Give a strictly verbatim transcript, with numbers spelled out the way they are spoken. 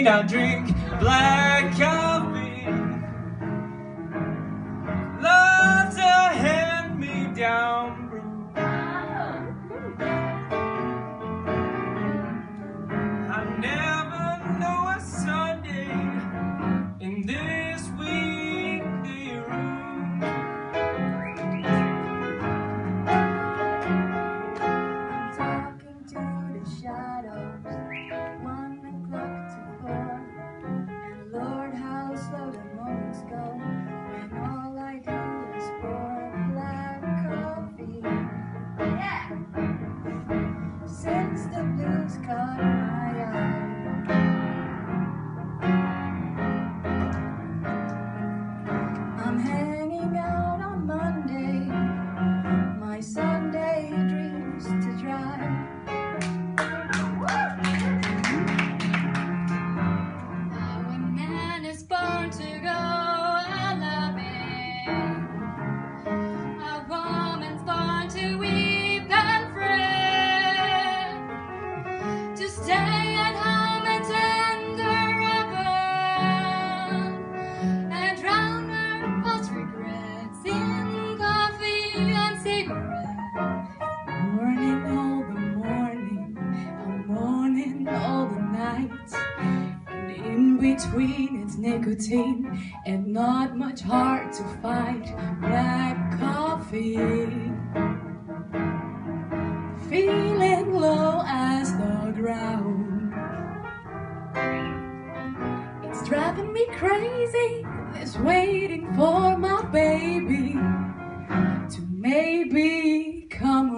mean I drink black coffee. Love's a hand-me-down brew. I never know a Sunday in this weekly room. I'm talking to the shadows, one o'clock to four, and Lord, how slow the moments go when all I do is pour black coffee. Yeah. Since the blues caught my eye, I'm hanging out on Monday, my Sunday dreams to dry. Now a man is born to go a-loving, a woman's born to weep and fret, to stay at home and tend her oven, and drown her false regrets in coffee and cigarettes. Morning all the morning, I'm mourning all the night, and in between it's nicotine and not much hard to fight. Black coffee, feeling low as the ground. It's driving me crazy, this waiting for my baby to maybe come